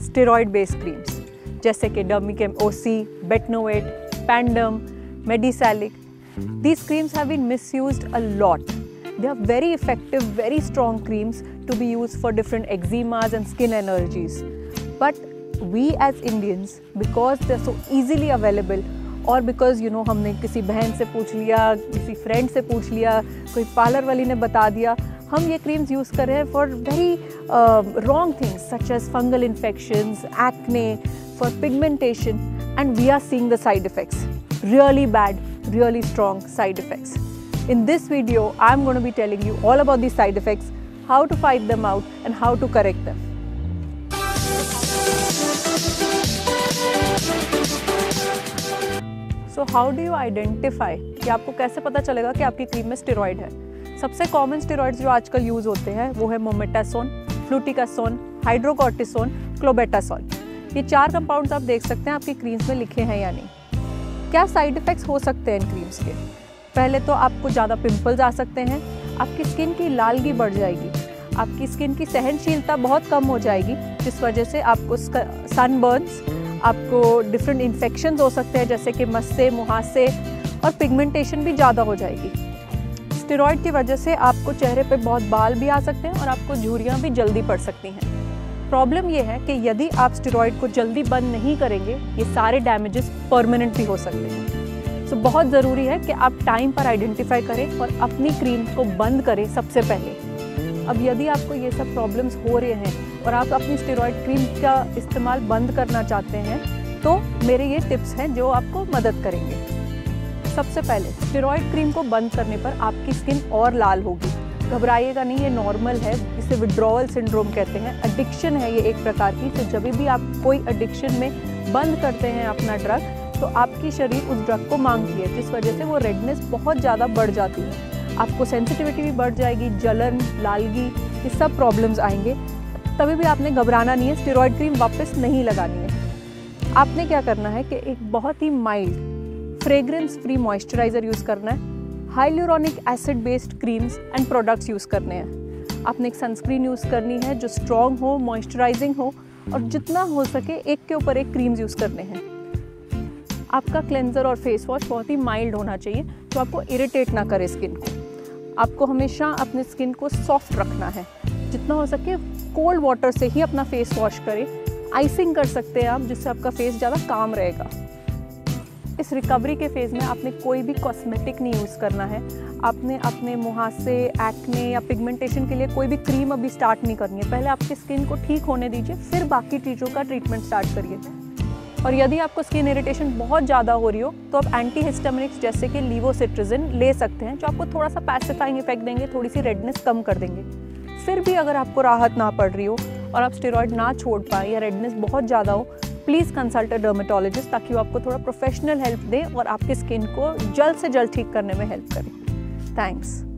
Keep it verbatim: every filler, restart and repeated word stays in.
Steroid based creams जैसे कि Dermikem OC, Betnovate, Panderm, Medisalic. These creams have been misused a lot. They are very effective, very strong creams to be used for different eczemas and skin allergies. But we as Indians, because they are so easily available, और because you know हमने किसी बहन से पूछ लिया, किसी friend से पूछ लिया, कोई पार्लर वाली ने बता दिया, हम ये क्रीम्स यूज़ कर रहे हैं for very uh, wrong things such as fungal infections, acne, for pigmentation, and we are seeing the side effects. Really bad, really strong side effects. In this video, I'm going to be telling you all about these side effects, how to fight them out and how to correct them. So how do you identify कि आपको कैसे पता चलेगा कि आपकी cream में steroid है? सबसे कॉमन स्टेरॉइड्स जो आजकल यूज़ होते हैं वो है मोमेटासोन, फ्लूटिकासोन, हाइड्रोकॉर्टिसोन, क्लोबेटासोल. ये चार कंपाउंड्स आप देख सकते हैं आपकी क्रीम्स में लिखे हैं या नहीं. क्या साइड इफ़ेक्ट्स हो सकते हैं इन क्रीम्स के? पहले तो आपको ज़्यादा पिंपल्स आ सकते हैं, आपकी स्किन की लालगी बढ़ जाएगी, आपकी स्किन की सहनशीलता बहुत कम हो जाएगी, जिस वजह से आपको सनबर्न्स, आपको डिफरेंट इन्फेक्शंस हो सकते हैं जैसे कि मस्से, मुहासे, और पिगमेंटेशन भी ज़्यादा हो जाएगी. स्टेरॉइड की वजह से आपको चेहरे पे बहुत बाल भी आ सकते हैं और आपको झुर्रियाँ भी जल्दी पड़ सकती हैं. प्रॉब्लम ये है कि यदि आप स्टेरॉइड को जल्दी बंद नहीं करेंगे, ये सारे डैमेजेस परमानेंट भी हो सकते हैं. सो so, बहुत ज़रूरी है कि आप टाइम पर आइडेंटिफाई करें और अपनी क्रीम को बंद करें सबसे पहले. अब यदि आपको ये सब प्रॉब्लम्स हो रहे हैं और आप अपनी स्टेरॉइड क्रीम का इस्तेमाल बंद करना चाहते हैं, तो मेरे ये टिप्स हैं जो आपको मदद करेंगे. सबसे पहले, स्टेरॉइड क्रीम को बंद करने पर आपकी स्किन और लाल होगी. घबराइएगा नहीं, ये नॉर्मल है. इसे विड्रॉवल सिंड्रोम कहते हैं. एडिक्शन है ये एक प्रकार की. तो जब भी आप कोई एडिक्शन में बंद करते हैं अपना ड्रग, तो आपकी शरीर उस ड्रग को मांगती है, जिस वजह से वो रेडनेस बहुत ज़्यादा बढ़ जाती है. आपको सेंसिटिविटी भी बढ़ जाएगी, जलन, लालगी, ये सब प्रॉब्लम्स आएंगे. तभी भी आपने घबराना नहीं है, स्टेरॉइड क्रीम वापस नहीं लगानी है. आपने क्या करना है कि एक बहुत ही mild fragrance free moisturiser use करना है. Hyaluronic acid based creams and products use करने हैं. आपने एक सनस्क्रीन यूज़ करनी है जो स्ट्रॉन्ग हो, मॉइस्चराइजिंग हो, और जितना हो सके एक के ऊपर एक क्रीम्स यूज़ करने हैं. आपका क्लेंजर और फेस वॉश बहुत ही माइल्ड होना चाहिए जो आपको इरिटेट ना करे स्किन को. आपको हमेशा अपने स्किन को सॉफ्ट रखना है. जितना हो सके कोल्ड वाटर से ही अपना फेस वॉश करें. आइसिंग कर सकते हैं आप, जिससे आपका फेस ज़्यादा काम रहेगा. इस रिकवरी के फेज़ में आपने कोई भी कॉस्मेटिक नहीं यूज़ करना है. आपने अपने मुहासे, एक्ने या पिगमेंटेशन के लिए कोई भी क्रीम अभी स्टार्ट नहीं करनी है. पहले आपकी स्किन को ठीक होने दीजिए, फिर बाकी चीज़ों का ट्रीटमेंट स्टार्ट करिए. और यदि आपको स्किन इरिटेशन बहुत ज़्यादा हो रही हो, तो आप एंटी हिस्टामिनिक्स जैसे कि लीवोसिट्राजिन ले सकते हैं, जो आपको थोड़ा सा पैसिफाइंग इफेक्ट देंगे, थोड़ी सी रेडनेस कम कर देंगे. फिर भी अगर आपको राहत ना पड़ रही हो और आप स्टेरॉइड ना छोड़ पाएँ या रेडनेस बहुत ज़्यादा हो, प्लीज़ कंसल्ट अ डर्मेटोलॉजिस्ट, ताकि वो आपको थोड़ा प्रोफेशनल हेल्प दें और आपकी स्किन को जल्द से जल्द ठीक करने में हेल्प करें. थैंक्स.